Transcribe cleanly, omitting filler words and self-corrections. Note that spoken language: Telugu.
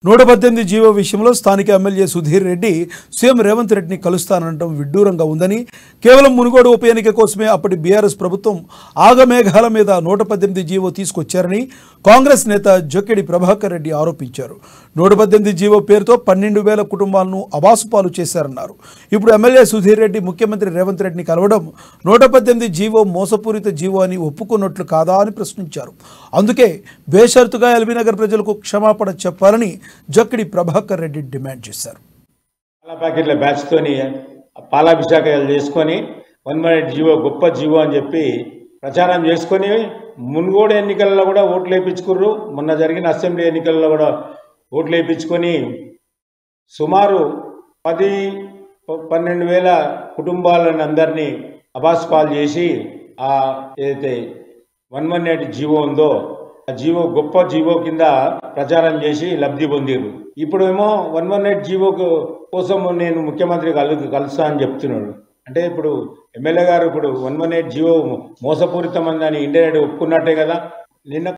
118 జీవో విషయంలో స్థానిక ఎమ్మెల్యే సుధీర్ రెడ్డి సీఎం రేవంత్ రెడ్డిని కలుస్తానడం విడ్డూరంగా ఉందని, కేవలం మునుగోడు ఉప ఎన్నిక కోసమే అప్పటి బీఆర్ఎస్ ప్రభుత్వం ఆగమేఘాల మీద 118 జీవో తీసుకొచ్చారని కాంగ్రెస్ నేత జొక్కిడి ప్రభాకర్ రెడ్డి ఆరోపించారు. 118 జీవో పేరుతో 12,000 కుటుంబాలను అబాసుపాలు చేశారన్నారు. ఇప్పుడు ఎమ్మెల్యే సుధీర్ రెడ్డి ముఖ్యమంత్రి రేవంత్ రెడ్డిని కలవడం 118 జీవో మోసపూరిత జీవో అని ఒప్పుకున్నట్లు కాదా అని ప్రశ్నించారు. అందుకే బేషరతుగా ఎల్బీనగర్ ప్రజలకు క్షమాపణ చెప్పాలని జొక్కిడి ప్రభాకర్ రెడ్డి డిమాండ్ చేశారు. పాల ప్యాకెట్ల బ్యాచ్తోని పాలాభిషేకాలు చేసుకొని 118 జీవో గొప్ప జీవో అని చెప్పి ప్రచారం చేసుకొని మున్గోడు ఎన్నికల్లో కూడా ఓట్లు వేయించుకుర్రు. మొన్న జరిగిన అసెంబ్లీ ఎన్నికల్లో కూడా ఓట్లు వేయించుకొని సుమారు 12,000 కుటుంబాలను అందరినీ అబాస్పాలు చేసి ఆ ఏదైతే 118 జీవో ఉందో ఆ జీవో గొప్ప జీవో కింద ప్రచారం చేసి లబ్ధి పొందిరు. ఇప్పుడేమో 118 జీవో కోసం నేను ముఖ్యమంత్రి కలుస్తా అని చెప్తున్నాడు. అంటే ఇప్పుడు ఎమ్మెల్యే గారు ఇప్పుడు 118 జీవో మోసపూరితమందని ఇండైరెక్ట్ ఒప్పుకున్నట్టే కదా. నిన్న